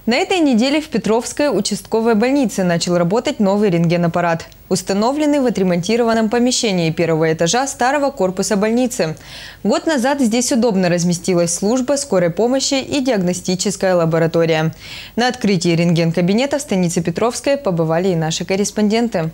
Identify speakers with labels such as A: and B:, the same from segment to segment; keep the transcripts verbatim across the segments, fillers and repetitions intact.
A: На этой неделе в Петровской участковой больнице начал работать новый рентгенаппарат, установленный в отремонтированном помещении первого этажа старого корпуса больницы. Год назад здесь удобно разместилась служба скорой помощи и диагностическая лаборатория. На открытии рентген-кабинета в станице Петровской побывали и наши корреспонденты.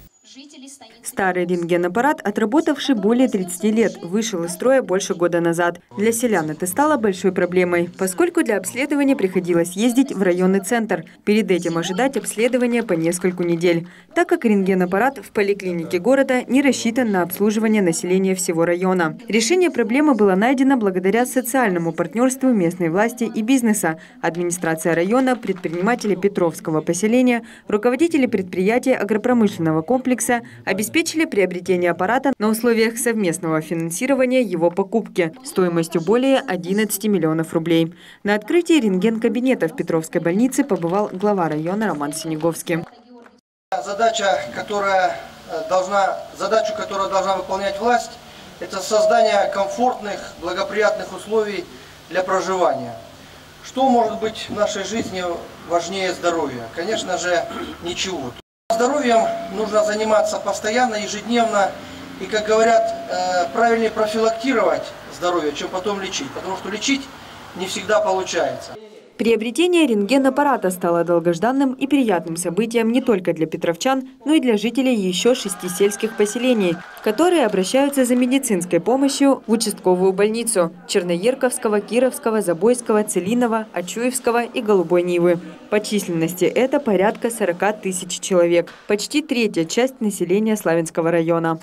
B: Старый рентгенаппарат, отработавший более тридцати лет, вышел из строя больше года назад. Для селян это стало большой проблемой, поскольку для обследования приходилось ездить в районный центр. Перед этим ожидать обследования по нескольку недель, так как рентгенаппарат в поликлинике города не рассчитан на обслуживание населения всего района. Решение проблемы было найдено благодаря социальному партнерству местной власти и бизнеса. Администрация района, предприниматели Петровского поселения, руководители предприятия агропромышленного комплекса обеспечили приобретение аппарата на условиях совместного финансирования его покупки стоимостью более одиннадцати миллионов рублей. На открытии рентген-кабинета в Петровской больнице побывал глава района Роман Синеговский.
C: Задача, которая должна, задачу, которую должна выполнять власть, это создание комфортных, благоприятных условий для проживания. Что может быть в нашей жизни важнее здоровья? Конечно же, ничего. Здоровьем нужно заниматься постоянно, ежедневно. И, как говорят, правильнее профилактировать здоровье, чем потом лечить. Потому что лечить не всегда получается.
B: Приобретение рентген-аппарата стало долгожданным и приятным событием не только для петровчан, но и для жителей еще шести сельских поселений, которые обращаются за медицинской помощью в участковую больницу Черноерковского, Кировского, Забойского, Целинова, Ачуевского и Голубой Нивы. По численности это порядка сорока тысяч человек, почти третья часть населения Славянского района.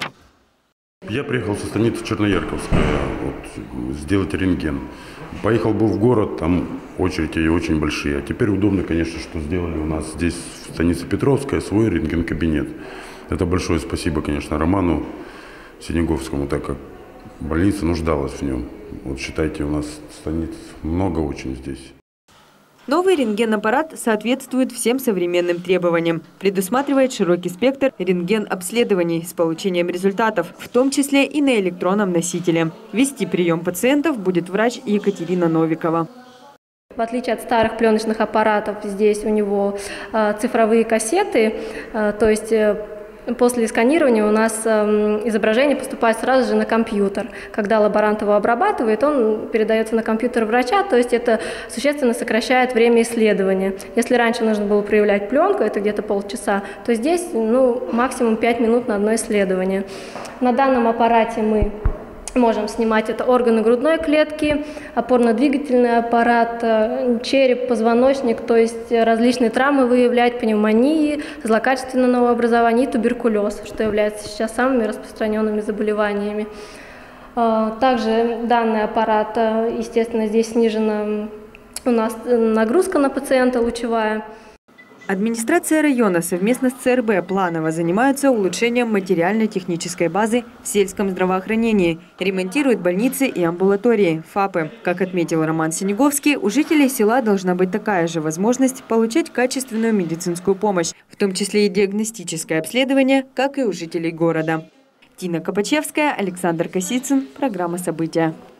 D: Я приехал со станицы Черноерковская вот, сделать рентген. Поехал был в город, там очереди очень большие. А теперь удобно, конечно, что сделали у нас здесь, в станице Петровская, свой рентген-кабинет. Это большое спасибо, конечно, Роману Синеговскому, так как больница нуждалась в нем. Вот считайте, у нас станиц много очень здесь.
B: Новый рентген-аппарат соответствует всем современным требованиям, предусматривает широкий спектр рентген-обследований с получением результатов, в том числе и на электронном носителе. Вести прием пациентов будет врач Екатерина Новикова.
E: В отличие от старых пленочных аппаратов, здесь у него э, цифровые кассеты, э, то есть э, после сканирования у нас э, изображение поступает сразу же на компьютер. Когда лаборант его обрабатывает, он передается на компьютер врача, то есть это существенно сокращает время исследования. Если раньше нужно было проявлять пленку, это где-то полчаса, то здесь ну, максимум пять минут на одно исследование. На данном аппарате мы можем снимать это органы грудной клетки, опорно-двигательный аппарат, череп, позвоночник, то есть различные травмы выявлять, пневмонии, злокачественное новообразование и туберкулез, что является сейчас самыми распространенными заболеваниями. Также данный аппарат, естественно, здесь снижена у нас нагрузка на пациента лучевая.
B: Администрация района совместно с ЦРБ планово занимаются улучшением материально-технической базы в сельском здравоохранении, ремонтируют больницы и амбулатории, ФАПы. Как отметил Роман Синеговский, у жителей села должна быть такая же возможность получать качественную медицинскую помощь, в том числе и диагностическое обследование, как и у жителей города. Тина Копачевская, Александр Косицын. Программа «События».